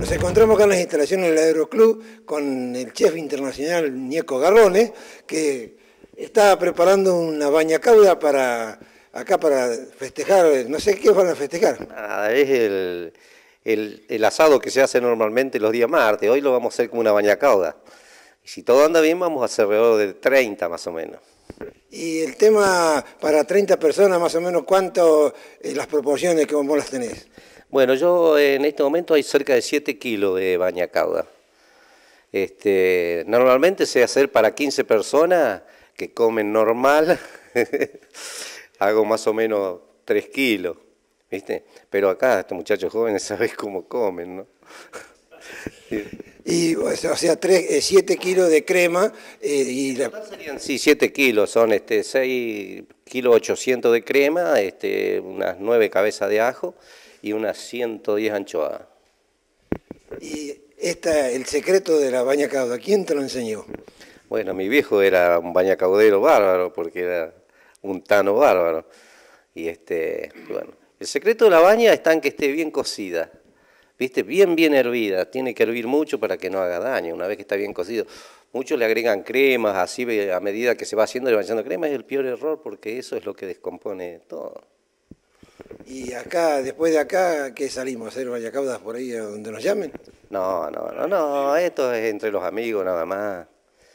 Nos encontramos acá en las instalaciones del Aeroclub con el chef internacional Nieco Garrone, que está preparando una bañacauda para festejar, no sé qué van a festejar. Nada, es el asado que se hace normalmente los días martes. Hoy lo vamos a hacer como una bañacauda. Y si todo anda bien, vamos a hacer alrededor de 30 más o menos. Y el tema para 30 personas, más o menos, ¿cuánto las proporciones que vos las tenés? Bueno, yo en este momento hay cerca de 7 kilos de bañacauda. Normalmente se hace para 15 personas que comen normal. Hago más o menos 3 kilos, ¿viste? Pero acá estos muchachos jóvenes sabés cómo comen, ¿no? Y, o sea, 7 kilos de crema y la... Serían, sí, 7 kilos, son 6 kilos 800 de crema, unas 9 cabezas de ajo y unas 110 anchoas. Y el secreto de la bañacauda, ¿quién te lo enseñó? Bueno, mi viejo era un bañacaudero bárbaro, porque era un tano bárbaro. Y bueno, el secreto de la baña está en que esté bien cocida, ¿viste? Bien hervida, tiene que hervir mucho para que no haga daño, una vez que está bien cocido. Muchos le agregan cremas, así a medida que se va haciendo, le van echando crema, es el peor error porque eso es lo que descompone todo. Y acá, después de acá, ¿qué salimos a hacer bañacaudas por ahí a donde nos llamen? No, esto es entre los amigos nada más.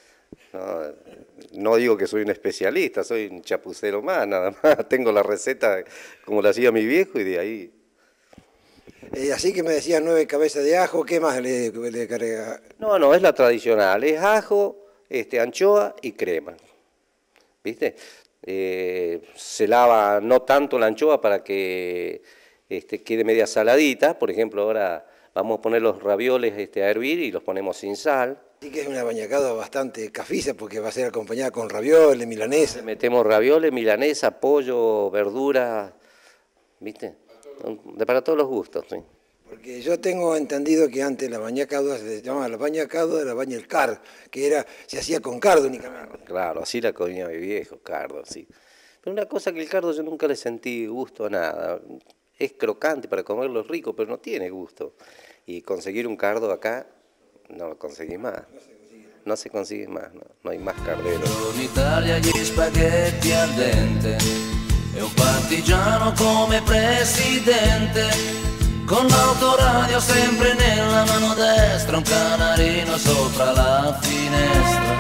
No digo que soy un especialista, soy un chapucero más, nada más. Tengo la receta como la hacía mi viejo y de ahí. Así que me decías 9 cabezas de ajo, ¿qué más le carga? No, es la tradicional, es ajo, anchoa y crema, ¿viste? Se lava no tanto la anchoa para que quede media saladita. Por ejemplo, ahora vamos a poner los ravioles a hervir y los ponemos sin sal. Sí que es una bañacauda bastante cafiza porque va a ser acompañada con ravioles, milanesa. Metemos ravioles, milanesa, pollo, verduras, ¿viste? Para todos los gustos, sí. Porque yo tengo entendido que antes la bañacauda se llamaba la bañacauda de la baña el cardo, que se hacía con cardo únicamente. Claro, así la comía mi viejo, cardo, sí. Pero una cosa que el cardo yo nunca le sentí gusto a nada. Es crocante para comerlo rico, pero no tiene gusto. Y conseguir un cardo acá, no lo conseguí más. No se consigue más, no hay más cardero. In Italia gli spaghetti al dente e un partigiano come presidente, con l'autoradio sempre nella mano destra, un canarino sopra la finestra.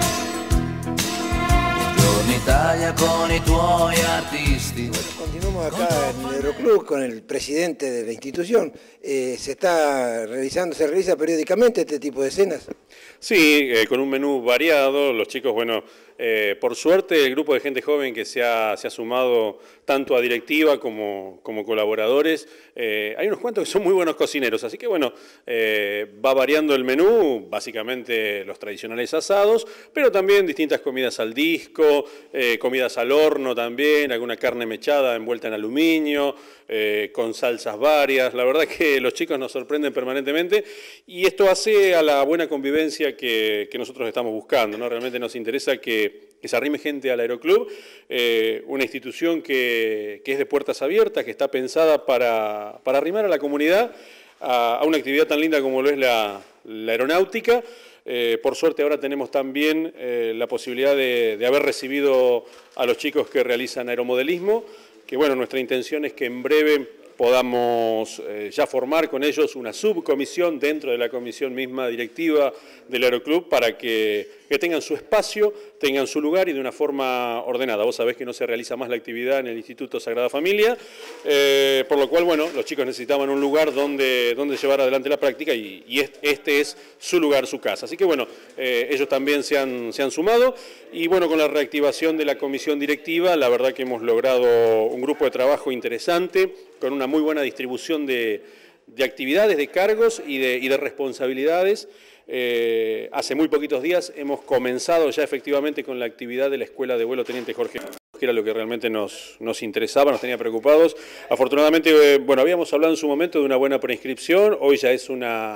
Buongiorno Italia con i tuoi artisti. Bueno, continuamos acá en el Aeroclub con el presidente de la institución. Se realiza periódicamente este tipo de cenas. Sí, con un menú variado. Los chicos, bueno, por suerte el grupo de gente joven que se ha sumado tanto a directiva como colaboradores, hay unos cuantos que son muy buenos cocineros, así que bueno, va variando el menú, básicamente los tradicionales asados, pero también distintas comidas al disco, comidas al horno también, alguna carne mechada envuelta en aluminio, con salsas varias. La verdad que los chicos nos sorprenden permanentemente y esto hace a la buena convivencia que nosotros estamos buscando, ¿no? Realmente nos interesa que se arrime gente al Aeroclub, una institución que es de puertas abiertas, que está pensada para arrimar a la comunidad a una actividad tan linda como lo es la aeronáutica. Por suerte ahora tenemos también la posibilidad de haber recibido a los chicos que realizan aeromodelismo, que bueno, nuestra intención es que en breve podamos ya formar con ellos una subcomisión dentro de la comisión misma directiva del Aeroclub para que tengan su espacio, tengan su lugar y de una forma ordenada. Vos sabés que no se realiza más la actividad en el Instituto Sagrada Familia, por lo cual, bueno, los chicos necesitaban un lugar donde llevar adelante la práctica y este es su lugar, su casa. Así que, bueno, ellos también se han sumado y, bueno, con la reactivación de la comisión directiva, la verdad que hemos logrado un grupo de trabajo interesante, con una muy buena distribución de actividades, de cargos y de responsabilidades. Hace muy poquitos días hemos comenzado ya efectivamente con la actividad de la Escuela de Vuelo Teniente Jorge, que era lo que realmente nos interesaba, nos tenía preocupados. Afortunadamente, bueno, habíamos hablado en su momento de una buena preinscripción, hoy ya es una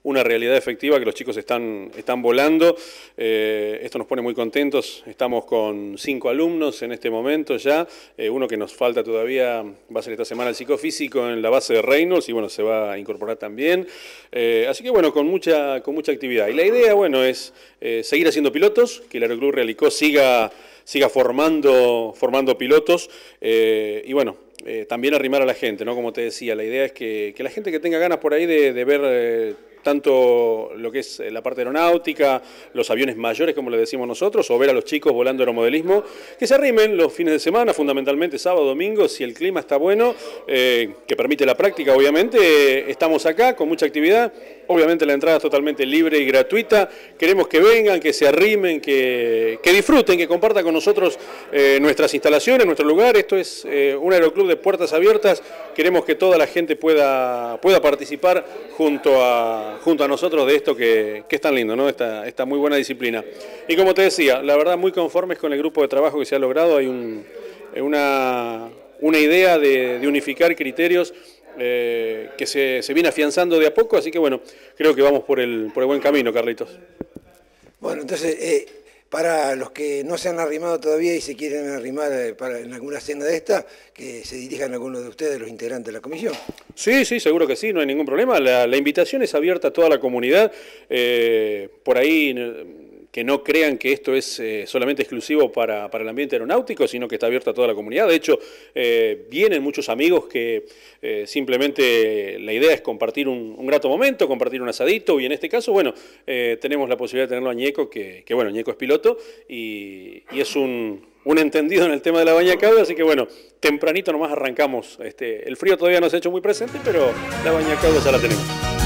una realidad efectiva, que los chicos están volando. Esto nos pone muy contentos. Estamos con 5 alumnos en este momento ya. Uno que nos falta todavía va a ser esta semana el psicofísico en la base de Reynolds y bueno, se va a incorporar también. Así que bueno, con mucha actividad. Y la idea, bueno, es seguir haciendo pilotos, que el Aeroclub Realicó siga formando pilotos y bueno, también arrimar a la gente, ¿no? Como te decía, la idea es que la gente que tenga ganas por ahí de ver tanto lo que es la parte aeronáutica, los aviones mayores, como le decimos nosotros, o ver a los chicos volando aeromodelismo, que se arrimen los fines de semana, fundamentalmente sábado, domingo, si el clima está bueno, que permite la práctica, obviamente, estamos acá con mucha actividad. Obviamente la entrada es totalmente libre y gratuita. Queremos que vengan, que se arrimen, que disfruten, que compartan con nosotros nuestras instalaciones, nuestro lugar. Esto es un aeroclub de puertas abiertas. Queremos que toda la gente pueda participar junto a nosotros de esto que es tan lindo, ¿no? Esta muy buena disciplina. Y como te decía, la verdad muy conformes con el grupo de trabajo que se ha logrado. Hay una idea de unificar criterios que se viene afianzando de a poco, así que bueno, creo que vamos por el buen camino, Carlitos. Bueno, entonces, para los que no se han arrimado todavía y se quieren arrimar en alguna cena de esta, que se dirijan a algunos de ustedes, los integrantes de la comisión. Sí, seguro que sí, no hay ningún problema. La invitación es abierta a toda la comunidad. Por ahí que no crean que esto es solamente exclusivo para el ambiente aeronáutico, sino que está abierto a toda la comunidad. De hecho, vienen muchos amigos que simplemente la idea es compartir un grato momento, compartir un asadito, y en este caso, bueno, tenemos la posibilidad de tenerlo a Ñeco, que bueno, Ñeco es piloto y es un entendido en el tema de la baña cauda, así que bueno, tempranito nomás arrancamos. El frío todavía no se ha hecho muy presente, pero la baña cauda ya la tenemos.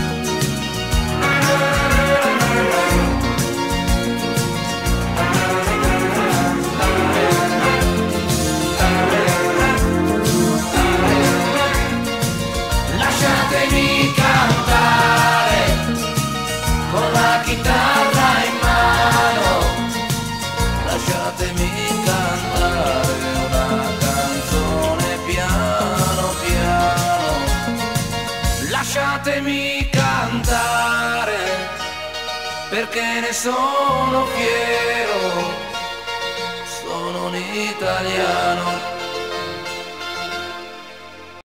Lasciatemi cantare, perché ne sono fiero, sono un italiano.